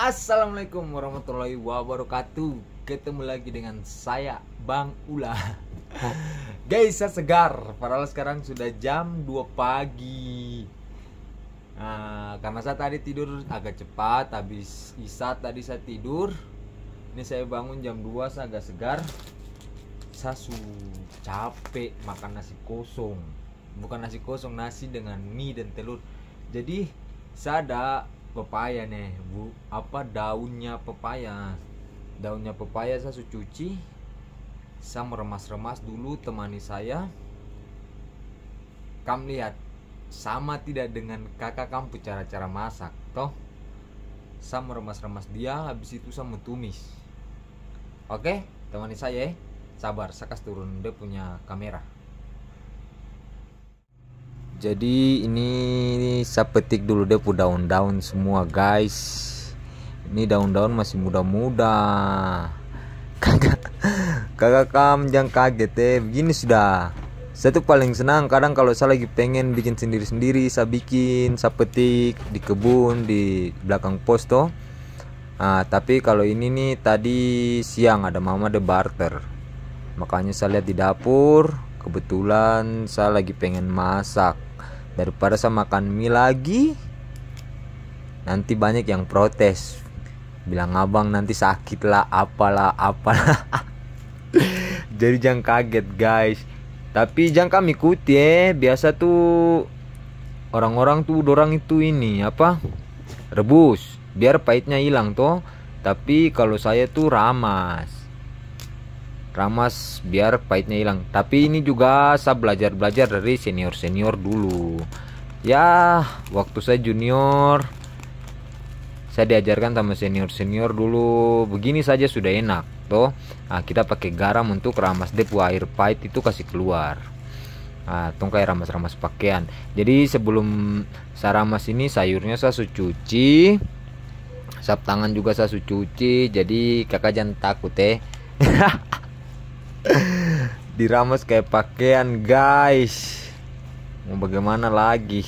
Assalamualaikum warahmatullahi wabarakatuh. Ketemu lagi dengan saya Bang Ula. Guys, saya segar. Padahal sekarang sudah jam 2 pagi. Karena saya tadi tidur agak cepat. Habis isya tadi saya tidur. Ini saya bangun jam 2, saya agak segar. Saya capek makan nasi kosong. Bukan nasi kosong, nasi dengan mie dan telur. Jadi saya ada pepaya nih, daunnya pepaya saya cuci, saya meremas-remas dulu. Temani saya, kamu lihat sama tidak dengan kakak kamu cara masak toh. Saya meremas-remas dia, habis itu saya tumis. Oke, temani saya. Sabar, saya kasih turun dia punya kamera. Jadi ini saya petik dulu deh daun-daun semua, guys. Ini daun-daun masih muda-muda. Kakak kamu jangan kaget begini sudah. Saya tuh paling senang kadang kalau saya lagi pengen bikin sendiri-sendiri, saya bikin, saya petik di kebun di belakang pos toh. Tapi kalau ini nih tadi siang ada mama de barter. Makanya saya lihat di dapur, kebetulan saya lagi pengen masak. Daripada saya makan mie lagi, nanti banyak yang protes, bilang abang nanti sakit lah, apalah. Jadi jangan kaget, guys. Tapi jangan kami ikuti biasa tuh orang-orang tuh dorang itu ini rebus biar pahitnya hilang toh. Tapi kalau saya tuh ramas biar pahitnya hilang. Tapi ini juga saya belajar dari senior dulu ya. Waktu saya junior, saya diajarkan sama senior dulu, begini saja sudah enak toh. Kita pakai garam untuk ramas depu air pahit itu kasih keluar. Tong kayak ramas pakaian. Jadi sebelum saya ramas ini sayurnya saya cuci, sap tangan juga saya cuci. Jadi kakak jangan takut diramas kayak pakaian, guys. Mau bagaimana lagi?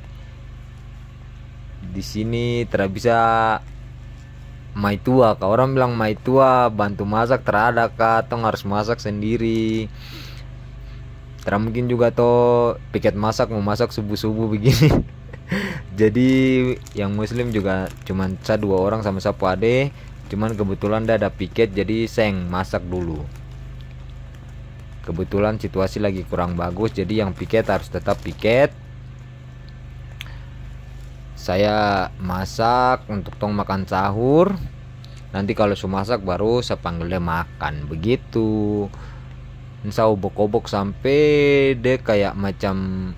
Di sini tidak bisa maitua. Kalau orang bilang maitua bantu masak terada kah? Atau harus masak sendiri? Tidak mungkin juga toh piket masak mau masak subuh begini. Jadi yang muslim juga cuman saya 2 orang sama sapu ade. Cuman kebetulan ada piket jadi seng masak dulu. Kebetulan situasi lagi kurang bagus, jadi yang piket harus tetap piket. Saya masak untuk tong makan sahur. Nanti kalau sudah masak baru saya panggil dia makan. Begitu. Saya obok-obok sampai dia kayak macam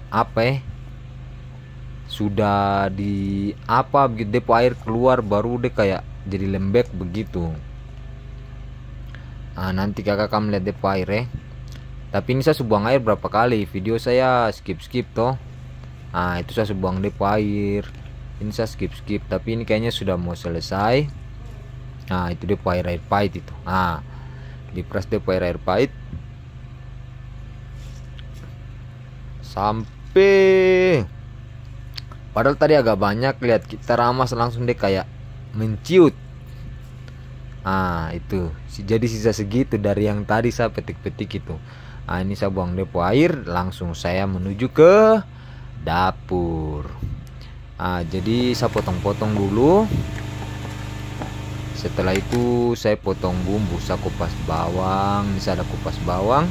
sudah di begitu dia air keluar baru dia kayak jadi lembek begitu. Nanti kakak kamu lihat dia air Tapi ini saya buang air berapa kali, video saya skip toh. Itu saya buang depo air. Ini saya skip, tapi ini kayaknya sudah mau selesai. Itu depo air pahit itu. Diperas depo air pahit sampai, padahal tadi agak banyak, lihat kita ramas langsung deh kayak menciut. Itu jadi sisa segitu dari yang tadi saya petik itu. Ini saya buang depo air, langsung saya menuju ke dapur. Jadi saya potong-potong dulu. Setelah itu saya potong bumbu, saya kupas bawang. Ini saya ada kupas bawang.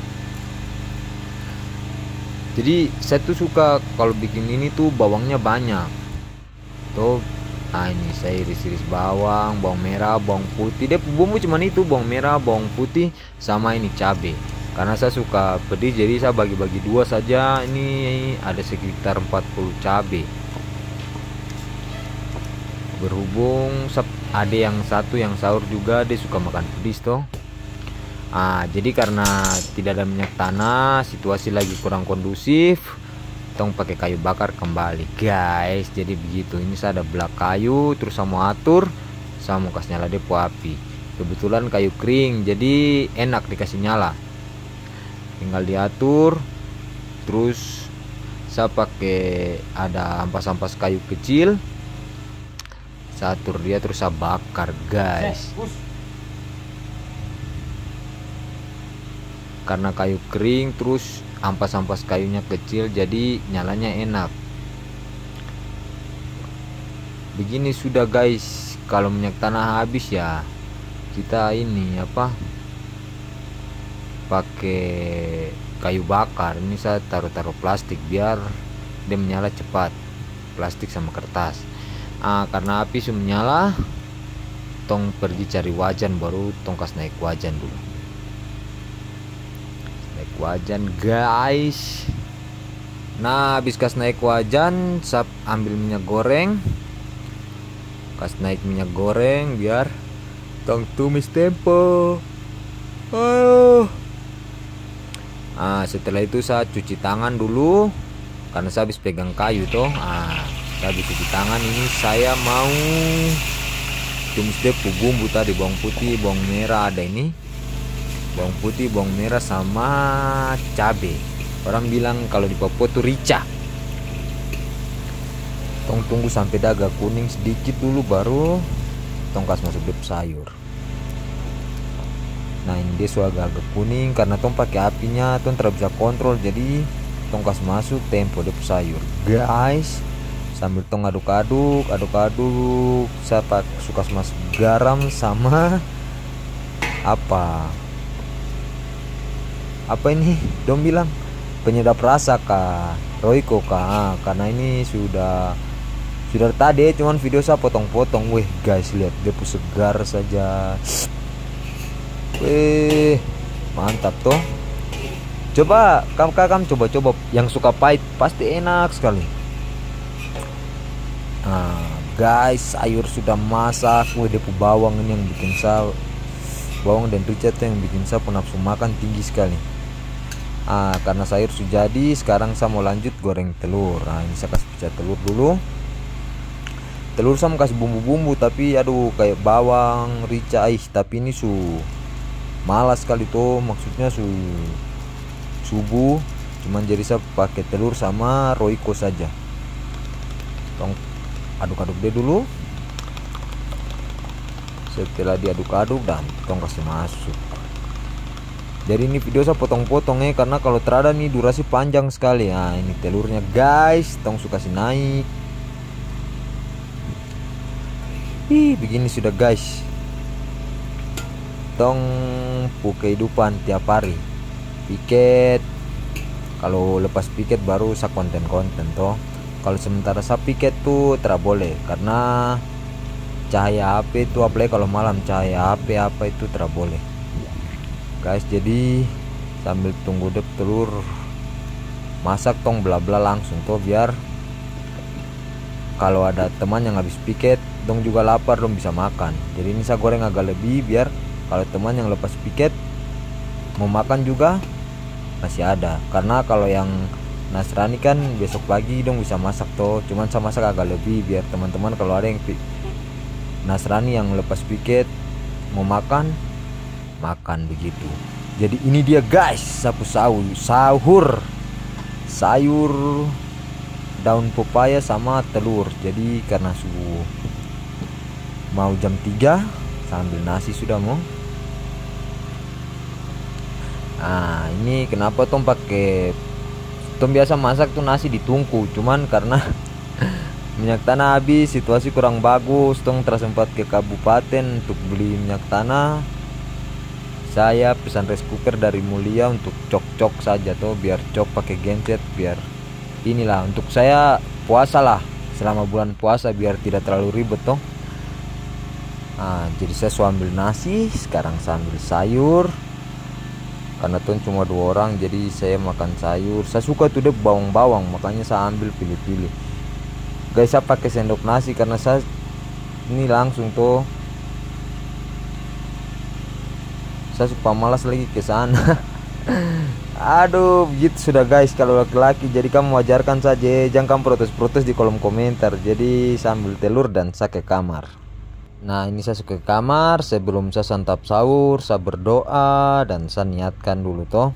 Jadi saya tuh suka kalau bikin ini tuh bawangnya banyak tuh. Ini saya iris-iris bawang merah, bawang putih. Dia bumbu cuman itu, bawang merah, bawang putih, sama ini cabai. Karena saya suka pedis, jadi saya bagi-bagi 2 saja. Ini ada sekitar 40 cabai. Berhubung ada yang satu yang sahur juga, dia suka makan pedis toh. Jadi karena tidak ada minyak tanah, situasi lagi kurang kondusif, tong pakai kayu bakar kembali, guys. Jadi begitu. Ini saya ada belak kayu, terus saya mau atur, saya mau kasih nyala depo api. Kebetulan kayu kering, jadi enak dikasih nyala. Tinggal diatur. Terus saya pakai ada ampas-ampas kayu kecil, Saya atur dia terus saya bakar guys. Karena kayu kering terus ampas-ampas kayunya kecil, jadi nyalanya enak. Begini sudah guys. Kalau minyak tanah habis ya kita ini apa, pakai kayu bakar. Ini saya taruh plastik biar dia menyala cepat, plastik sama kertas. Karena api sudah menyala, tong pergi cari wajan, baru tong kas naik wajan dulu. Naik wajan guys. Nah habis kas naik wajan, saya ambil minyak goreng, kas naik minyak goreng biar tong tumis tempo. Setelah itu saya cuci tangan dulu karena saya habis pegang kayu toh. Saya habis cuci tangan. Ini saya mau tumis deh bumbu tadi, bawang putih, bawang merah, ada ini bawang putih, bawang merah sama cabe. Orang bilang kalau di Papua tuh rica. Tong tunggu sampai dia agak kuning sedikit dulu, baru tong kas masuk dep sayur. Nah ini dia sudah agak kuning karena tong pakai apinya tong tidak bisa kontrol, jadi tong kas masuk tempo dep sayur guys. Sambil tong aduk-aduk, saya suka masuk garam sama apa ini dong bilang penyedap rasa kah, Royco kah. Karena ini sudah tadi cuman video saya potong-potong. Weh guys, lihat dia segar saja. Weh mantap toh. Coba kamu coba yang suka pahit pasti enak sekali. Guys, sayur sudah masak. Weh dia bawang ini yang bikin saya, bawang dan rica yang bikin saya nafsu makan tinggi sekali. Karena sayur sudah jadi, sekarang saya mau lanjut goreng telur. Ini saya kasih pecah telur dulu. Telur saya mau kasih bumbu-bumbu, tapi aduh kayak bawang, rica, tapi ini malas sekali tuh, maksudnya subuh. Cuman jadi saya pakai telur sama Royco saja. Tong aduk-aduk dia dulu. Setelah diaduk-aduk dan tong kasih masuk. Jadi ini video saya potong-potong karena kalau terada nih durasi panjang sekali. Ini telurnya guys, tong suka kasih naik. Begini sudah guys. Tong kehidupan tiap hari. Piket. Kalau lepas piket baru saya konten-konten toh. Kalau sementara saya piket tuh tidak boleh karena cahaya HP itu, apalagi kalau malam cahaya HP apa itu tidak boleh guys. Jadi sambil tunggu dep telur masak tong bela-bela langsung tuh, biar kalau ada teman yang habis piket dong juga lapar, dong bisa makan. Jadi ini saya goreng agak lebih biar kalau teman yang lepas piket mau makan juga masih ada. Karena kalau yang Nasrani kan besok pagi dong bisa masak toh, cuman saya masak agak lebih biar teman-teman kalau ada yang Nasrani yang lepas piket mau makan begitu. Jadi ini dia guys, sapu sahur sayur daun pepaya sama telur. Jadi karena subuh mau jam 3 sambil nasi sudah mau. Ini kenapa tong biasa masak tuh nasi ditungku, cuman karena minyak tanah habis, situasi kurang bagus, tong tersempat ke kabupaten untuk beli minyak tanah. Saya pesan rice cooker dari Mulia untuk cok-cok saja tuh, biar cok pakai genset, biar inilah untuk saya puasa lah selama bulan puasa biar tidak terlalu ribet toh. Jadi saya ambil nasi, sekarang saya ambil sayur. Karena tuh cuma 2 orang, jadi saya makan sayur. Saya suka tuh deh bawang-bawang, makanya saya ambil pilih-pilih. Guys, saya pakai sendok nasi karena saya ini langsung tuh. Saya suka malas lagi ke sana. Aduh, begitu sudah guys kalau laki-laki. Jadi kamu wajarkan saja, jangan kamu protes-protes di kolom komentar. Jadi saya ambil telur dan saya ke kamar. Nah ini saya ke kamar, sebelum saya santap sahur, saya berdoa dan saya niatkan dulu toh,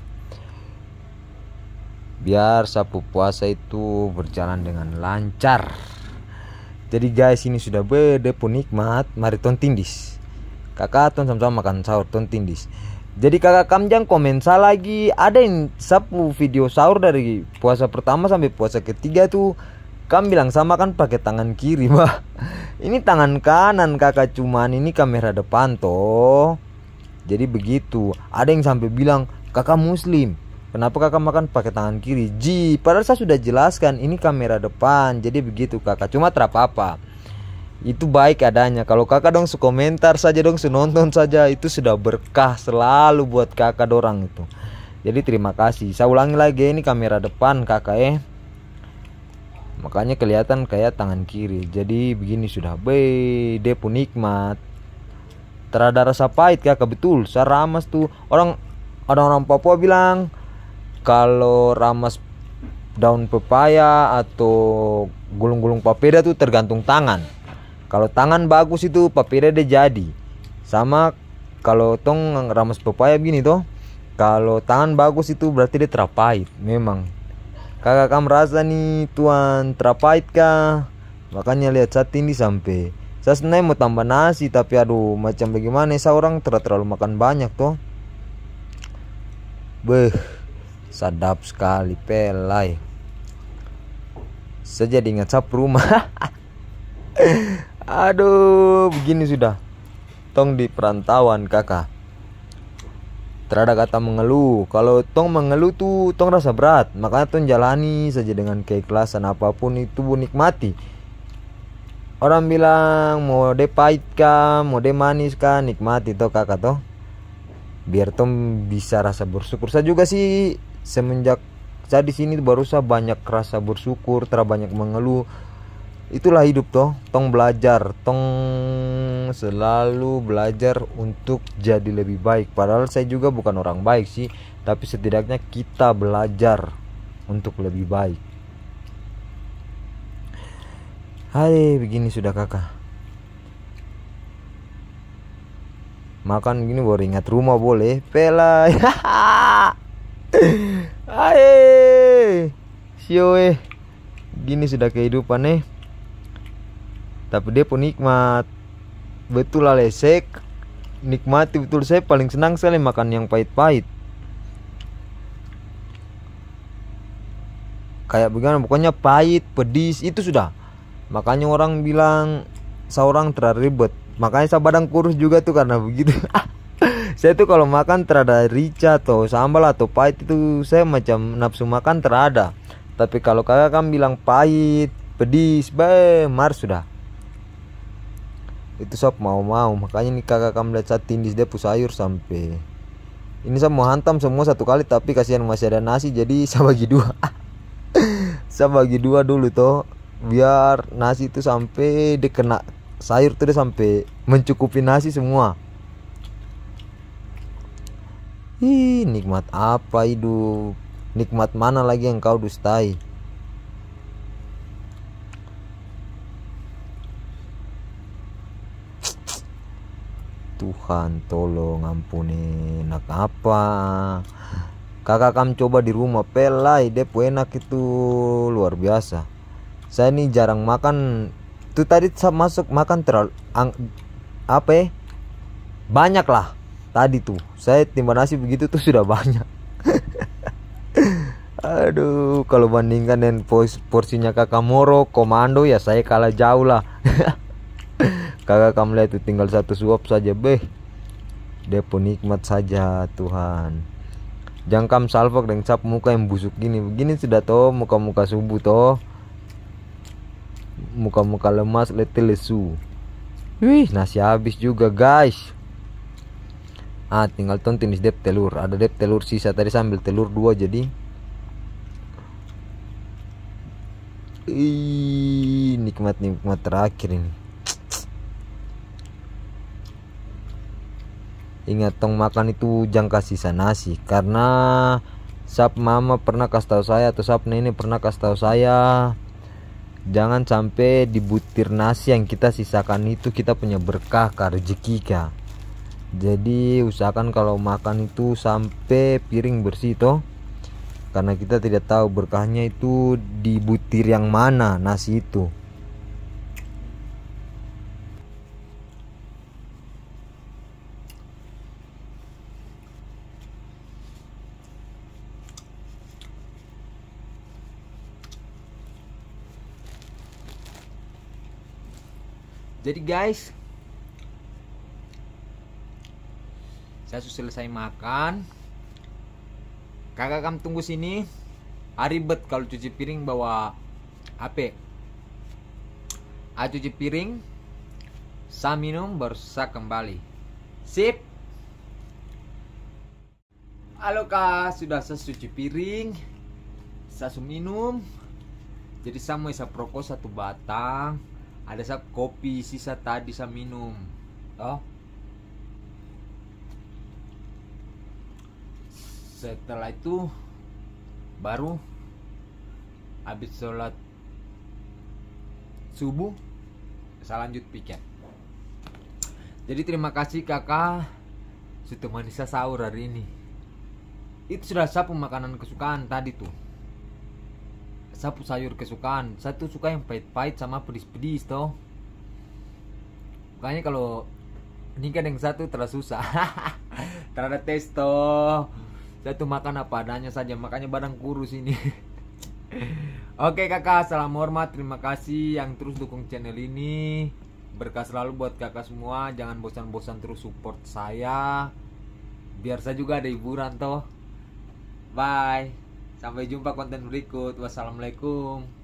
biar sapu puasa itu berjalan dengan lancar. Jadi guys, ini sudah bede pun nikmat. Mari ton tindis. Kakak ton sama-sama makan sahur ton tindis. Jadi kakak kam jangan komen lagi. Ada yang sapu video sahur dari puasa pertama sampai puasa ketiga tuh kam bilang sama kan pakai tangan kiri. Bah, ini tangan kanan kakak, cuman ini kamera depan toh. Jadi begitu. Ada yang sampai bilang kakak muslim, kenapa kakak makan pakai tangan kiri? Padahal saya sudah jelaskan ini kamera depan. Jadi begitu kakak, cuma terapa-apa. Itu baik adanya. Kalau kakak dong komentar saja dong, nonton saja, itu sudah berkah selalu buat kakak dorang itu. Jadi terima kasih. Saya ulangi lagi, ini kamera depan kakak makanya kelihatan kayak tangan kiri. Jadi begini sudah dia pun nikmat. Terada rasa pahit kakak, betul. Saya ramas tuh. Orang Papua bilang kalau ramas daun pepaya atau gulung-gulung papeda tuh tergantung tangan. Kalau tangan bagus itu papeda dia jadi. Sama kalau tong ramas pepaya begini toh, kalau tangan bagus itu berarti dia terapait. Memang kakak kam rasa nih tuan terapait kah? Makanya lihat saat ini sampai saya sebenarnya mau tambah nasi, tapi aduh macam bagaimana seorang terlalu makan banyak toh. Beh, sadap sekali pelai. Saya jadi ingat sap rumah. Aduh, begini sudah. Tong di perantauan kakak. Terada kata mengeluh. Kalau tong mengeluh tuh tong rasa berat. Makanya tong jalani saja dengan keikhlasan, apapun itu nikmati. Orang bilang mau de pahit kah, mau de manis kah, nikmati toh kakak toh. Biar tong bisa rasa bersyukur. Saya juga sih semenjak saya di sini baru saya banyak rasa bersyukur, banyak mengeluh. Itulah hidup toh, tong belajar, tong selalu belajar untuk jadi lebih baik. Padahal saya juga bukan orang baik sih, tapi setidaknya kita belajar untuk lebih baik. Hai, begini sudah kakak. Makan gini baru ingat rumah boleh, pelai. Hai, sioe. Gini sudah kehidupan tapi dia pun nikmat. Betul lah lesek, nikmati betul. Saya paling senang sekali makan yang pahit-pahit. Kayak bagaimana, pokoknya pahit, pedis itu sudah. Makanya orang bilang seorang terlalu ribet. Makanya saya badan kurus juga tuh karena begitu. Saya tuh kalau makan terada rica atau sambal atau pahit itu saya macam nafsu makan terada. Tapi kalau kakak kan bilang pahit, pedis, mar sudah. Itu sop mau. Makanya nih kakak kamu lihat saat tindis dia sayur sampai ini saya mau hantam semua satu kali, tapi kasihan masih ada nasi, jadi saya bagi dua. Saya bagi dua dulu toh, biar nasi itu sampai dia kena sayur tuh, dia sampai mencukupi nasi semua. Ih, nikmat apa hidup? Nikmat mana lagi yang kau dustai? Tuhan tolong ampuni, enak apa? Kakak kam coba di rumah pelai, dia enak itu luar biasa. Saya ini jarang makan. Tuh tadi saya masuk makan terlalu banyak lah. Tadi tuh saya timbang nasi begitu tuh sudah banyak. Aduh, kalau bandingkan dengan porsinya kakak Moro komando ya saya kalah jauh lah. Kakak kamu lihat itu tinggal satu suap saja, dia pun nikmat saja Tuhan. Jangan kam salvok dengan cap muka yang busuk begini sudah toh, muka-muka subuh toh, muka-muka lemas letih lesu. Wih, nasi habis juga guys. Tinggal tonton dep telur. Ada dep telur sisa tadi, sambil telur 2 jadi. Nikmat terakhir ini. Ingat tong makan itu jangan kasih sisa nasi, karena sap mama pernah kasih tahu saya atau sap nenek pernah kasih tahu saya, jangan sampai di butir nasi yang kita sisakan itu kita punya berkah rezeki kah. Jadi usahakan kalau makan itu sampai piring bersih toh, karena kita tidak tahu berkahnya itu di butir yang mana nasi itu. Jadi guys, saya sudah selesai makan. Kakak kamu tunggu sini. Ribet kalau cuci piring bawa HP. Cuci piring, saya minum baru saya kembali. Sip. Halo kak, sudah saya cuci piring, saya minum. Jadi saya mau rokok 1 batang. Ada saya kopi sisa tadi saya minum. Oh. Setelah itu baru habis sholat subuh saya lanjut piket. Jadi terima kasih kakak sudah manis sahur hari ini. Itu sudah sapu makanan kesukaan tadi tuh. Sapu sayur kesukaan. Saya tuh suka yang pahit-pahit sama pedis-pedis toh. Makanya kalau nikah dengan satu terlalu susah. Terada tes toh. Saya tuh makan apa adanya saja, makanya badan kurus ini. Oke kakak, salam hormat, terima kasih yang terus dukung channel ini. Berkah selalu buat kakak semua. Jangan bosan-bosan terus support saya, biar saya juga ada hiburan toh. Bye, sampai jumpa konten berikut. Wassalamualaikum.